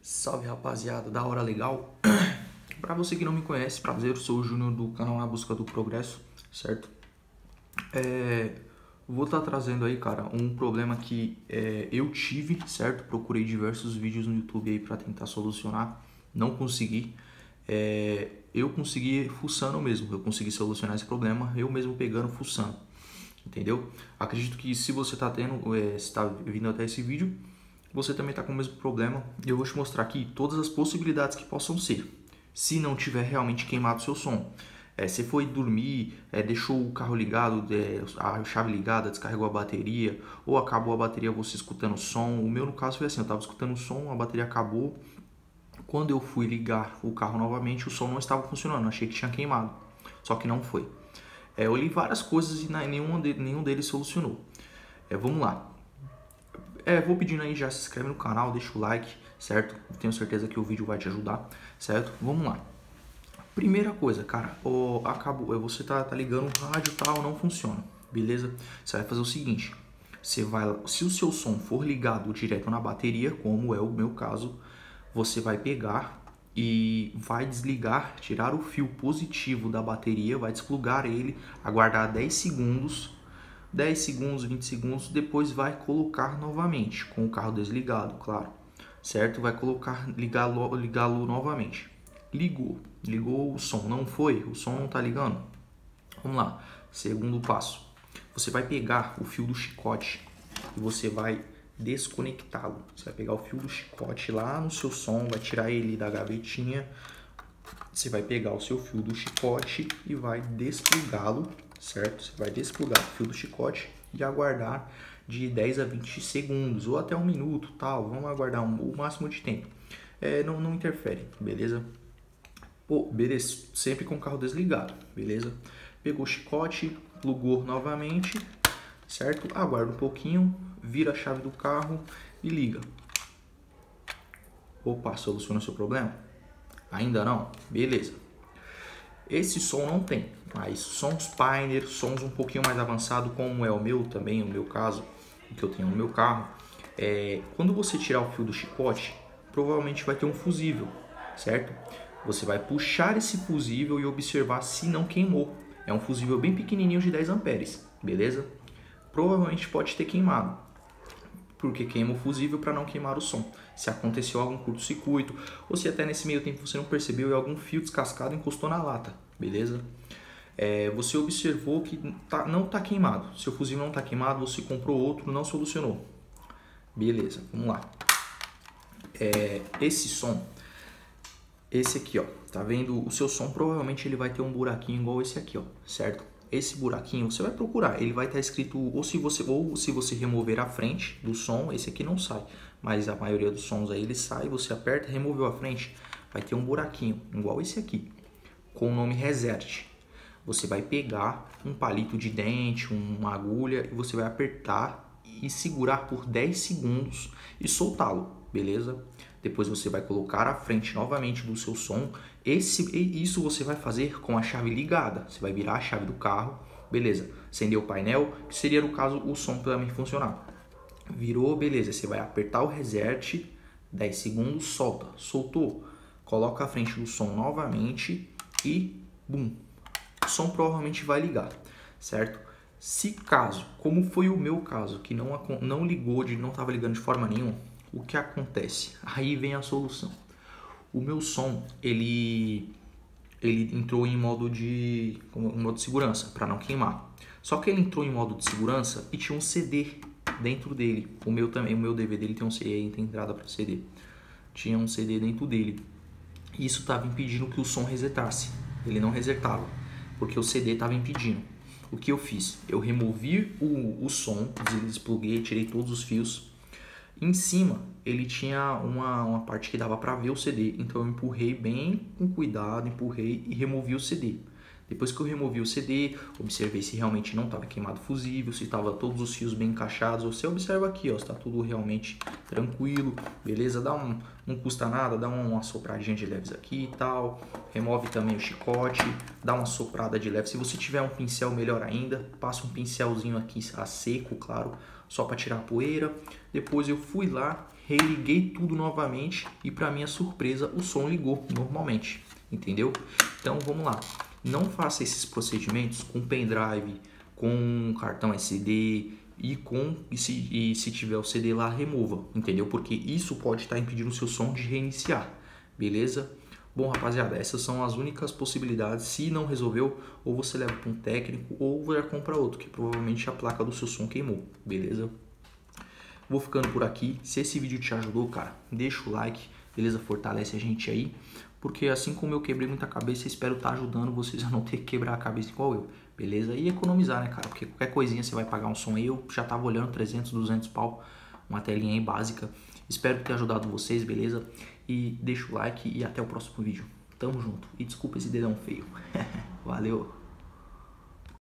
Salve rapaziada, da hora legal? Pra você que não me conhece, prazer, eu sou o Júnior do canal Na Busca do Progresso, certo? Vou estar trazendo aí, cara, um problema que eu tive, certo? Procurei diversos vídeos no YouTube aí pra tentar solucionar, não consegui. Eu consegui fuçando mesmo, eu consegui solucionar esse problema, eu mesmo pegando, fuçando, entendeu? Acredito que se você tá tendo, se tá vindo até esse vídeo, você também está com o mesmo problema e eu vou te mostrar aqui todas as possibilidades que possam ser. Se não tiver realmente queimado o seu som, você foi dormir, deixou o carro ligado, a chave ligada, descarregou a bateria, ou acabou a bateria você escutando o som. O meu no caso foi assim, eu estava escutando o som, a bateria acabou. Quando eu fui ligar o carro novamente, o som não estava funcionando, eu achei que tinha queimado, só que não foi. Eu li várias coisas e nenhum deles solucionou. Vamos lá. Vou pedindo aí, já se inscreve no canal, deixa o like, certo? Tenho certeza que o vídeo vai te ajudar, certo? Vamos lá. Primeira coisa, cara, acabou, você tá ligando o rádio e tal, não funciona, beleza? Você vai fazer o seguinte, se o seu som for ligado direto na bateria, como é o meu caso, você vai pegar e vai desligar, tirar o fio positivo da bateria, vai desplugar ele, aguardar 10 segundos, 20 segundos, depois vai colocar novamente, com o carro desligado, claro, certo? Vai colocar, ligá-lo novamente. Ligou o som, não foi? O som não tá ligando? Vamos lá, segundo passo. Você vai pegar o fio do chicote e você vai desconectá-lo. Você vai pegar o fio do chicote lá no seu som, vai tirar ele da gavetinha. Você vai pegar o seu fio do chicote e vai desplugá-lo, certo? Você vai desplugar o fio do chicote e aguardar de 10 a 20 segundos ou até 1 minuto, tal. Vamos aguardar o máximo de tempo. Não interfere, beleza? Beleza, sempre com o carro desligado, beleza? Pegou o chicote, plugou novamente, certo? Aguarda um pouquinho, vira a chave do carro e liga. Opa, soluciona o seu problema? Ainda não? Beleza. Esse som não tem, mas sons Pioneer, sons um pouquinho mais avançados, como é o meu também, o meu caso, o que eu tenho no meu carro, quando você tirar o fio do chicote, provavelmente vai ter um fusível, certo? Você vai puxar esse fusível e observar se não queimou. É um fusível bem pequenininho de 10 amperes, beleza? Provavelmente pode ter queimado, porque queima o fusível para não queimar o som. Se aconteceu algum curto-circuito, ou se até nesse meio tempo você não percebeu e algum fio descascado encostou na lata, beleza? Você observou que não está queimado. Seu fusível não está queimado, você comprou outro, não solucionou. Beleza, vamos lá. Esse som, esse aqui, ó, tá vendo? O seu som provavelmente ele vai ter um buraquinho igual esse aqui, ó, certo? Esse buraquinho você vai procurar, ele vai estar escrito ou se você remover a frente do som, esse aqui não sai, mas a maioria dos sons aí ele sai, você aperta, removeu a frente, vai ter um buraquinho igual esse aqui, com o nome reset. Você vai pegar um palito de dente, uma agulha e você vai apertar e segurar por 10 segundos e soltá-lo, beleza? Depois você vai colocar a frente novamente do seu som. Isso você vai fazer com a chave ligada. Você vai virar a chave do carro, beleza? Acender o painel, que seria no caso o som também funcionar. Virou, beleza? Você vai apertar o reset, 10 segundos, solta. Soltou, coloca a frente do som novamente e bum. O som provavelmente vai ligar, certo? Se caso, como foi o meu caso, que não ligou, não estava ligando de forma nenhuma, o que acontece? Aí vem a solução. O meu som, ele entrou em modo de segurança, para não queimar. Só que ele entrou em modo de segurança e tinha um CD dentro dele. O meu também, o meu DVD ele tem um CD, tem entrada para CD. Tinha um CD dentro dele. E isso estava impedindo que o som resetasse. Ele não resetava, porque o CD estava impedindo. O que eu fiz? Eu removi o som, despluguei, tirei todos os fios. Em cima ele tinha uma parte que dava para ver o CD, então eu empurrei bem com cuidado, empurrei e removi o CD. Depois que eu removi o CD, observei se realmente não estava queimado fusível, se estava todos os fios bem encaixados. Você observa aqui, ó, está tudo realmente tranquilo, beleza? Não custa nada, dá uma sopradinha de leves aqui e tal. Remove também o chicote, dá uma soprada de leve. Se você tiver um pincel, melhor ainda. Passa um pincelzinho aqui a seco, claro, só para tirar a poeira. Depois eu fui lá, religuei tudo novamente e, para minha surpresa, o som ligou normalmente, entendeu? Então vamos lá. Não faça esses procedimentos com pendrive, com cartão SD e se tiver o CD lá, remova, entendeu? Porque isso pode estar impedindo o seu som de reiniciar, beleza? Bom, rapaziada, essas são as únicas possibilidades. Se não resolveu, ou você leva para um técnico ou já compra outro, que provavelmente a placa do seu som queimou, beleza? Vou ficando por aqui. Se esse vídeo te ajudou, cara, deixa o like, beleza? Fortalece a gente aí. Porque assim como eu quebrei muita cabeça, espero estar ajudando vocês a não ter que quebrar a cabeça igual eu, beleza? E economizar, né, cara? Porque qualquer coisinha você vai pagar um som aí. Eu já tava olhando 300, 200 pau, uma telinha aí básica. Espero ter ajudado vocês, beleza? E deixa o like e até o próximo vídeo. Tamo junto. E desculpa esse dedão feio. Valeu!